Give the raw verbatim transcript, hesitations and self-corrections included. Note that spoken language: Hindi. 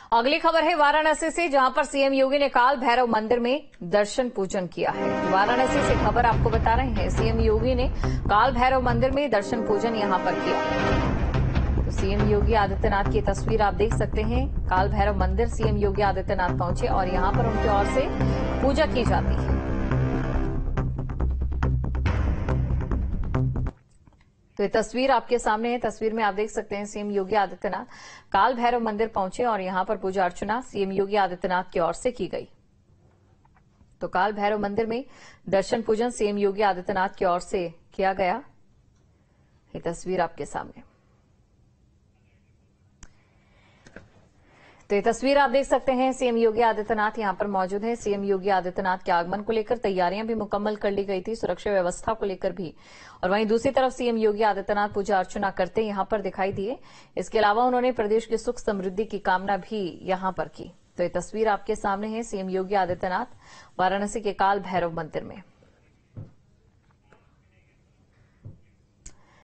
अगली खबर है वाराणसी से, जहां पर सीएम योगी ने काल भैरव मंदिर में दर्शन पूजन किया है। वाराणसी से खबर आपको बता रहे हैं, सीएम योगी ने काल भैरव मंदिर में दर्शन पूजन यहां पर किया। तो सीएम योगी आदित्यनाथ की तस्वीर आप देख सकते हैं। काल भैरव मंदिर सीएम योगी आदित्यनाथ पहुंचे और यहां पर उनकी ओर से पूजा की जाती है। तो ये तस्वीर आपके सामने है। तस्वीर में आप देख सकते हैं सीएम योगी आदित्यनाथ काल भैरव मंदिर पहुंचे और यहां पर पूजा अर्चना सीएम योगी आदित्यनाथ की ओर से की गई। तो काल भैरव मंदिर में दर्शन पूजन सीएम योगी आदित्यनाथ की ओर से किया गया। ये तस्वीर आपके सामने। तो ये तस्वीर आप देख सकते हैं, सीएम योगी आदित्यनाथ यहां पर मौजूद हैं। सीएम योगी आदित्यनाथ के आगमन को लेकर तैयारियां भी मुकम्मल कर ली गई थी, सुरक्षा व्यवस्था को लेकर भी। और वहीं दूसरी तरफ सीएम योगी आदित्यनाथ पूजा अर्चना करते यहां पर दिखाई दिए। इसके अलावा उन्होंने प्रदेश की सुख समृद्धि की कामना भी यहां पर की। तो ये तस्वीर आपके सामने है, सीएम योगी आदित्यनाथ वाराणसी के काल भैरव मंदिर में।